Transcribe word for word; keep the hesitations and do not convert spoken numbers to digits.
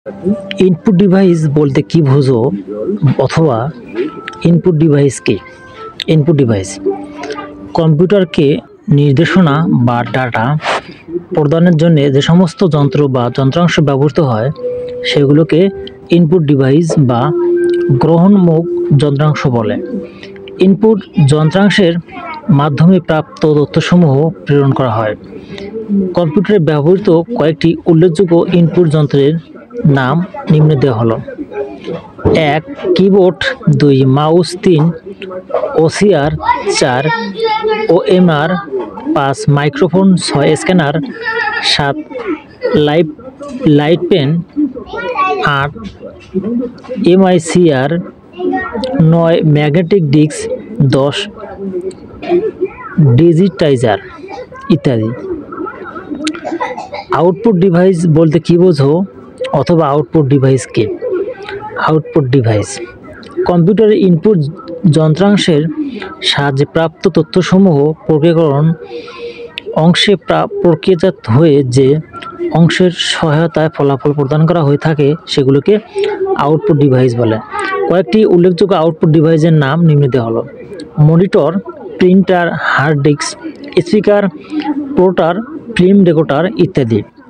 Input device বলতে কি বোঝো অথবা ইনপুট ডিভাইস কি? ইনপুট ডিভাইস কম্পিউটারকে নির্দেশনা বা ডাটা প্রদানের জন্য যে সমস্ত যন্ত্র বা যন্ত্রাংশ ব্যবহৃত হয় সেগুলোকে ইনপুট ডিভাইস বা গ্রহণমুখ যন্ত্রাংশ বলে। ইনপুট যন্ত্রাংশের মাধ্যমে প্রাপ্ত তথ্যসমূহ প্রেরণ করা হয়। কম্পিউটারে ব্যবহৃত কয়েকটি উল্লেখযোগ্য ইনপুট যন্ত্রের নাম নিম্নে দেওয়া হলো: এক কিবোর্ড, দুই মাউস, তিন ওসিআর, চার ওএমআর, পাঁচ মাইক্রোফোন, ছয় স্ক্যানার, সাত লাইট লাইট পেন, আট এমআইসিআর, নয় ম্যাগনেটিক ডিস্ক, দশ ডিজিটাইজার ইত্যাদি। আউটপুট ডিভাইস বলতে কি বোঝো অথবা আউটপুট ডিভাইস কি? আউটপুট ডিভাইস কম্পিউটারের ইনপুট যন্ত্রাংশের সাহায্যে প্রাপ্ত তথ্যসমূহ প্রক্রিয়াকরণ অংশে প্রক্রিয়াজাত হয়ে যে অংশের সহায়তায় ফলাফল প্রদান করা হয়ে থাকে সেগুলোকে আউটপুট ডিভাইস বলে। কয়েকটি উল্লেখযোগ্য আউটপুট ডিভাইসের নাম নিম্নে দেওয়া হলো: monitor, printer, hard disk, speaker, plotter, film recorder ইত্যাদি।